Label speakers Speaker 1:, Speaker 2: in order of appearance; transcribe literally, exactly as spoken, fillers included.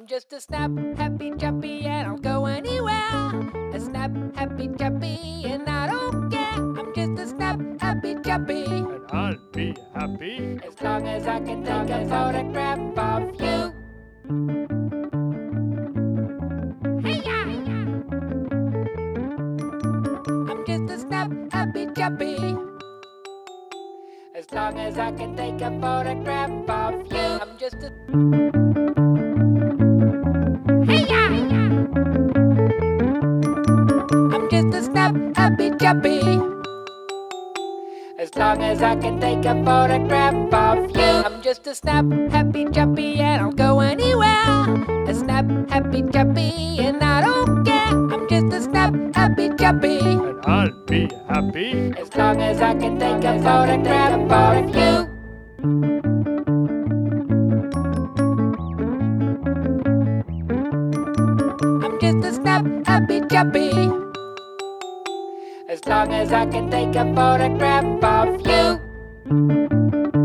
Speaker 1: I'm just a snap, happy chappy, and I'll go anywhere. A snap, happy chappy, and I don't care. I'm just a snap, happy chappy,
Speaker 2: And I'll be happy
Speaker 1: as long as I can take a photograph of you. Hey-ya! I'm just a snap, happy chappy, as long as I can take a photograph of you. I'm just a Hey-ya! I'm just a snap, happy chappy, as long as I can take a photograph of you. I'm just a snap, happy chappy, and I'll go anywhere. A snap, happy chappy, and I don't care. I'm just a snap, happy chappy,
Speaker 2: And I'll be happy
Speaker 1: as long as I can take a photograph of you. I'm just a snap, happy chappy, as long as I can take a photograph of you.